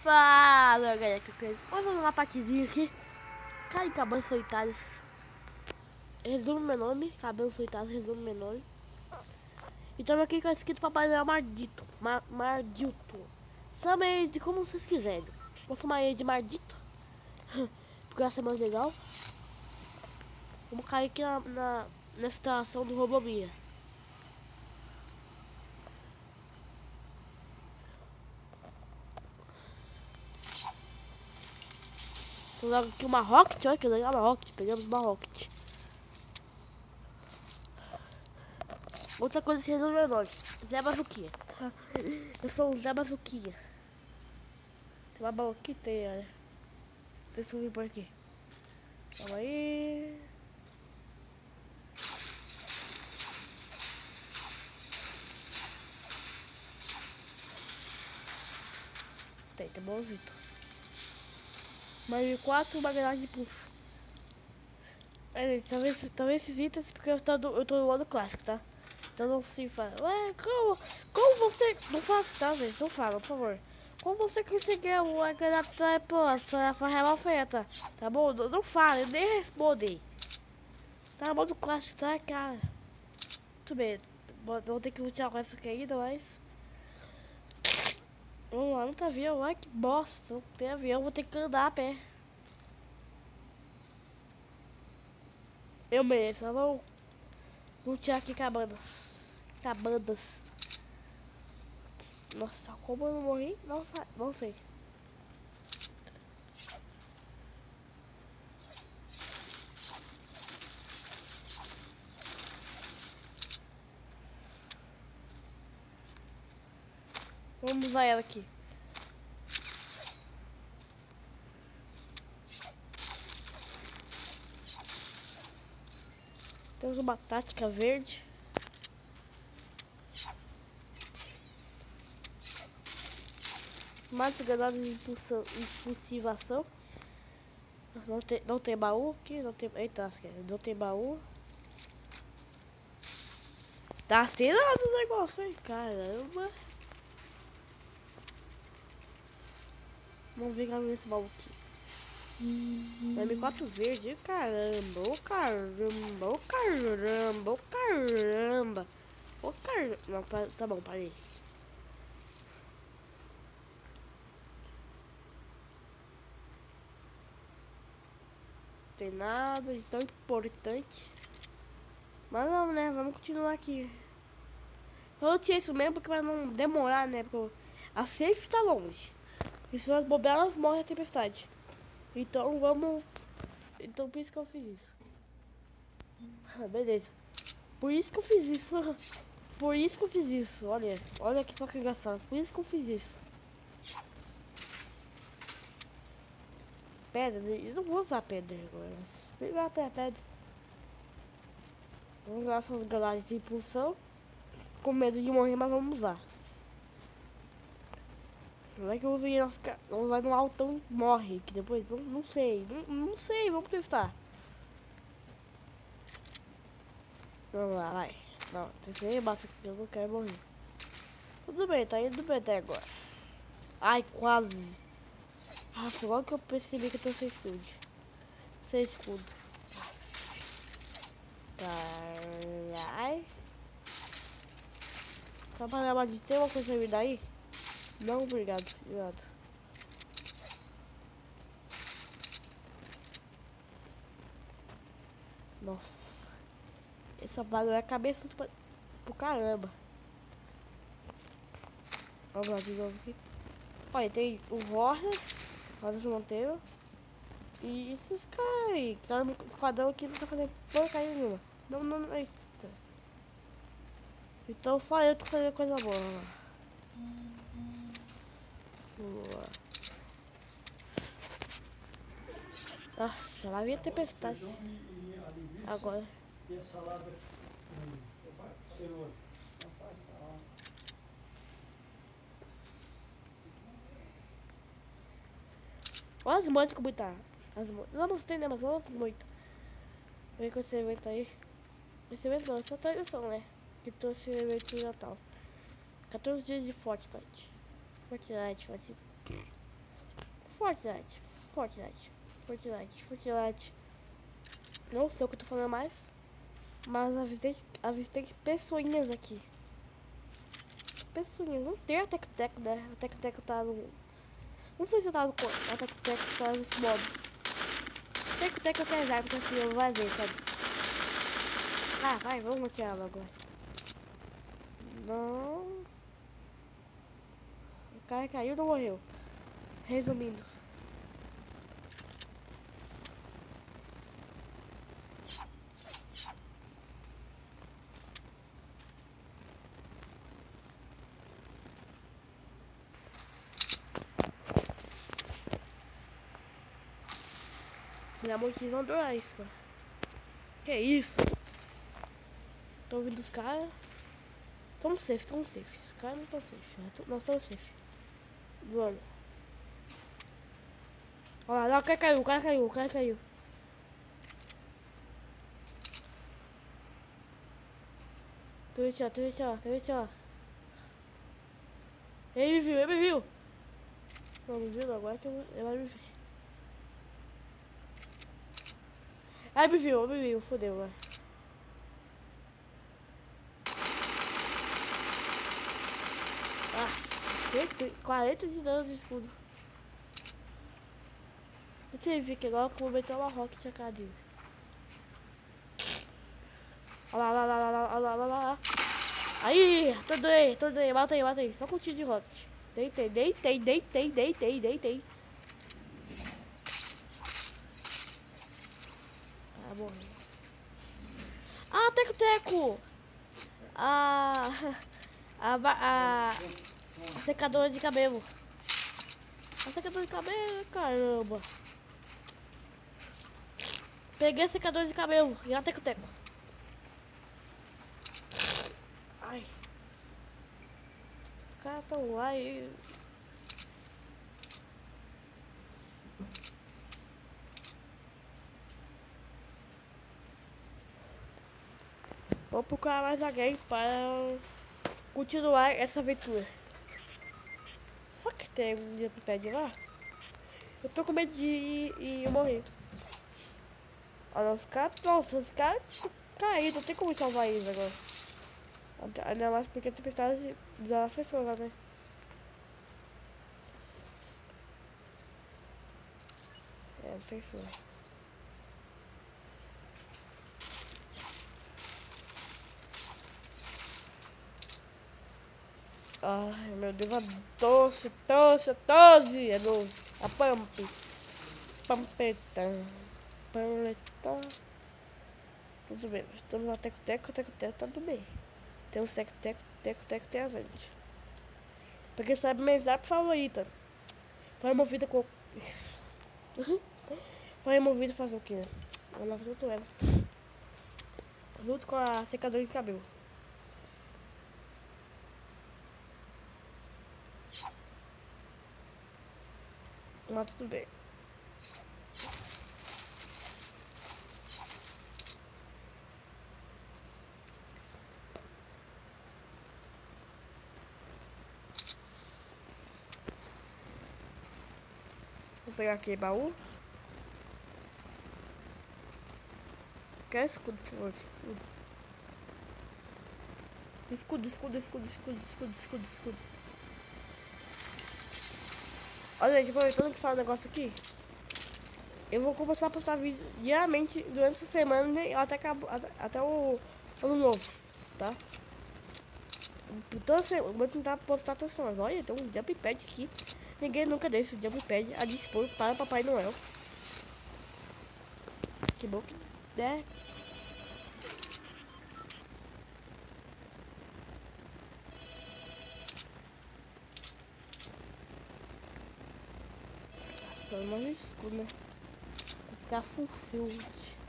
Fala, galera, que coisa. Vamos fazer uma partizinha aqui. Cara, cabelos solitários. Resumo meu nome. Cabelos solitários, resumo meu nome. E estamos aqui com a escrito Papai Mardito. Mardito. Chama ele de como vocês quiserem. Vou chamar ele de Mardito. Porque essa é mais legal. Vamos cair aqui na situação do Robomia. Tem logo aqui uma Rocket, olha que legal, uma Rocket. Pegamos uma Rocket. Outra coisa que resume meu nome. Zé Bazuquinha. Eu sou o Zé Bazuquinha. Tem uma bala aqui, tem, olha. Deixa eu vir por aqui. Calma aí. Tem bonzinho. Mais 4 bagulhos de puff. Talvez esses itens porque eu tô no modo clássico, tá? Então não se fala. Ué, como você. Não faça, tá, gente? Não fala, por favor. Como você conseguiu aquela sua forma feita? Tá bom? Não fala, eu nem respondi. Tá no modo clássico, tá, cara? Tudo bem. Vou ter que lutar com essa aqui ainda, mas. Vamos lá, não tem avião. Ai, que bosta. Não tem avião, vou ter que andar a pé. Eu mesmo, vamos lutar aqui cabanas. Cabanas. Nossa, como eu não morri? Não sei. Vamos usar ela aqui. Temos uma tática verde. Mais granadas de impulsivação. Não tem baú aqui, não tem. Eita, não tem baú. Tá assinando o negócio aí, caramba. Vamos ver nesse baú aqui. M4 verde, caramba, ô caramba, ô caramba, ô caramba. Ô caramba. Não, tá bom, parei. Tem nada de tão importante. Mas não, né? Vamos continuar aqui. Eu tinha isso mesmo porque vai não demorar, né? Porque a safe tá longe. E se nós bobear, elas morrem a tempestade. Então vamos. Então por isso que eu fiz isso. Ah, beleza. Por isso que eu fiz isso. Por isso que eu fiz isso. Olha aqui só que engraçado. Por isso que eu fiz isso. Pedra, eu não vou usar pedra agora. Pegar pedra. Vamos usar essas granadas de impulsão. Com medo de morrer, mas vamos usar. Não é que eu usei nossa. Não vai no altão e morre. Que depois. Não sei. Não sei, vamos testar. Vamos lá, vai. Não, terceiro basta que eu não quero morrer. Tudo bem, tá indo bem até agora. Ai, quase. Ah, logo que eu percebi que eu tô sem escudo. Sem escudo. Carai. Só pra lembrar de ter uma coisa pra me dar aí? Não, obrigado. Obrigado. Nossa. Essa bagulho é a cabeça pro caramba. Vamos lá de novo aqui. Olha, tem o Rosas Monteiro. E esses caras aí, que tá no quadrão aqui, não tá fazendo porcaria nenhuma. Não, eita. Então só eu tô fazendo coisa boa. Boa. Nossa, lá vem a tempestade. Agora. E a salada cenoura? Não faz salada. Olha as moedas como tá. Não mostrei, né? Mas olha as moedas. Vem com esse evento aí. Esse evento não, é só tradução, né? Que trouxe o evento de Natal. 14 dias de Fortnite. Fortnite. Fortnite. Não sei o que eu tô falando mais. Mas avistei pessoinhas aqui. Pessoinhas. Não tem a Teco-Teco, né? A Teco-Teco tá no... Não sei se tá no... A Teco-Teco tá nesse modo. Teco-Teco eu quero usar, porque assim eu vazei, sabe? Ah, vai, vamos tirar ela agora. Não. O cara caiu ou não morreu? Resumindo. Minha mochila não dura isso, mano. Que isso? Tô ouvindo os caras. Tamo safe. Os caras não estão safe. Nós estamos safe. Mano. Olha lá, o cara caiu. Deixa eu. Ele me viu. Não me viu, agora que ele vai me ver. Ai, me viu, fodeu, velho. Ah, 40 de dano de escudo. Você viu que agora que eu vou meter uma rocket a cadinho. Olha lá. Aí, tornei, mata aí. Só com um tiro de rocket. Deitei. Ah, morreu. Ah, Teco! A secadora de cabelo. Caramba. Peguei a secadora de cabelo e a Teco-Teco. Ai. Os caras tão lá e... Vou procurar mais alguém para continuar essa aventura. Só que tem um dia pro pé de lá. Eu tô com medo de ir e eu morrer. Olha, os caras caíram, não tem como salvar eles agora. Ainda mais porque a tempestade da pessoa lá, né? Não sei se foi. Ai, meu Deus, a doce. É doce. A Pampetão. Tudo bem, estamos na Teco-Teco tá tudo bem. Tem os Teco-Teco tem a gente. Porque sabe minha zap favorita. Foi removida com... Foi removida fazer o que, né? Eu não junto ela. Junto com a secadora de cabelo. Mas tudo bem. Vou pegar aqui baú. Quer escudo, por favor? Escudo. Olha, gente, aproveitando que fala um negócio aqui. Eu vou começar a postar vídeo diariamente durante essa semana e até o ano novo, tá? Então, vou tentar postar todas as semanas. Olha, tem um jump pad aqui. Ninguém nunca deixa o jump pad a dispor para Papai Noel. Que bom que der. Só mais escuro, né? Vou ficar full.